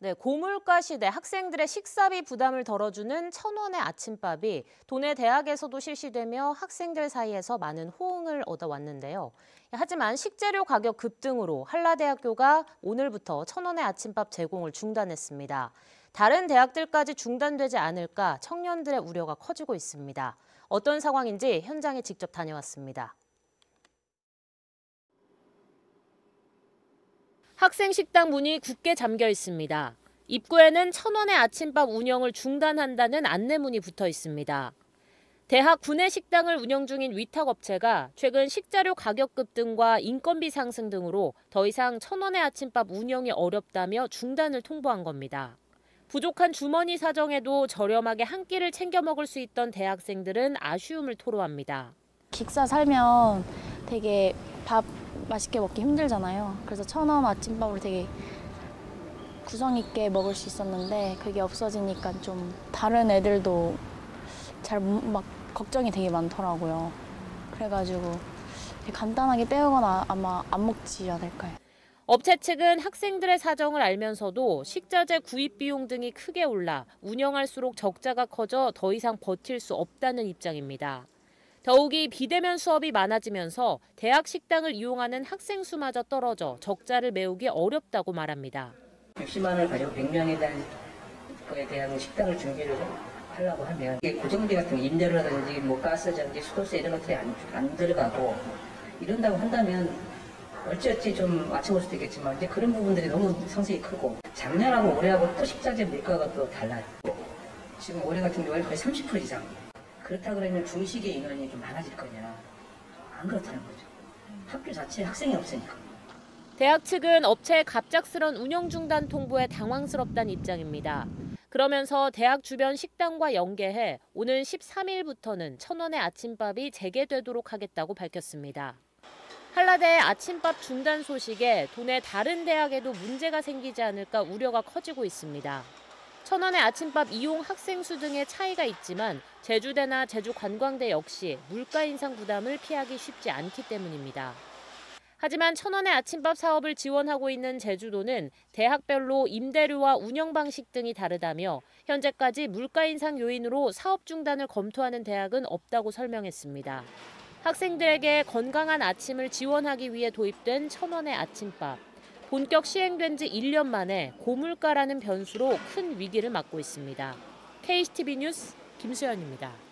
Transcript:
네, 고물가 시대 학생들의 식사비 부담을 덜어주는 1,000원의 아침밥이 도내 대학에서도 실시되며 학생들 사이에서 많은 호응을 얻어왔는데요. 하지만 식재료 가격 급등으로 한라대학교가 오늘부터 1,000원의 아침밥 제공을 중단했습니다. 다른 대학들까지 중단되지 않을까 청년들의 우려가 커지고 있습니다. 어떤 상황인지 현장에 직접 다녀왔습니다. 학생 식당 문이 굳게 잠겨 있습니다. 입구에는 1,000원의 아침밥 운영을 중단한다는 안내문이 붙어 있습니다. 대학 구내식당을 운영 중인 위탁업체가 최근 식자료 가격 급등과 인건비 상승 등으로 더 이상 1,000원의 아침밥 운영이 어렵다며 중단을 통보한 겁니다. 부족한 주머니 사정에도 저렴하게 한 끼를 챙겨 먹을 수 있던 대학생들은 아쉬움을 토로합니다. 기숙사 살면 되게 밥 맛있게 먹기 힘들잖아요. 그래서 1,000원 아침밥으로 되게 구성 있게 먹을 수 있었는데 그게 없어지니까 좀 다른 애들도 잘 막 걱정이 되게 많더라고요. 그래가지고 간단하게 때우거나 아마 안 먹지 않을까요? 업체 측은 학생들의 사정을 알면서도 식자재 구입 비용 등이 크게 올라 운영할수록 적자가 커져 더 이상 버틸 수 없다는 입장입니다. 더욱이 비대면 수업이 많아지면서 대학 식당을 이용하는 학생 수마저 떨어져 적자를 메우기 어렵다고 말합니다. 60만 원을 가지고 100명에 대한 거에 대한 식당을 준비를 하려고 하면 이게 고정비 같은 임대료라든지 뭐 가스라든지 수도세 이런 것들이 안 들어가고 이런다고 한다면 어찌어찌 좀 맞춰볼 수도 있겠지만 이제 그런 부분들이 너무 상승이 크고 작년하고 올해하고 또 식자재 물가가 또 달라요. 지금 올해 같은 경우에 거의 30% 이상. 그렇다 그러면 중식의 인원이 좀 많아질 거냐. 안 그렇다는 거죠. 학교 자체에 학생이 없으니까. 대학 측은 업체의 갑작스런 운영 중단 통보에 당황스럽다는 입장입니다. 그러면서 대학 주변 식당과 연계해 오는 13일부터는 1,000원의 아침밥이 재개되도록 하겠다고 밝혔습니다. 한라대의 아침밥 중단 소식에 도내 다른 대학에도 문제가 생기지 않을까 우려가 커지고 있습니다. 1,000원의 아침밥 이용 학생 수 등의 차이가 있지만 제주대나 제주관광대 역시 물가 인상 부담을 피하기 쉽지 않기 때문입니다. 하지만 1,000원의 아침밥 사업을 지원하고 있는 제주도는 대학별로 임대료와 운영 방식 등이 다르다며 현재까지 물가 인상 요인으로 사업 중단을 검토하는 대학은 없다고 설명했습니다. 학생들에게 건강한 아침을 지원하기 위해 도입된 1,000원의 아침밥. 본격 시행된 지 1년 만에 고물가라는 변수로 큰 위기를 맞고 있습니다. KCTV 뉴스 김수연입니다.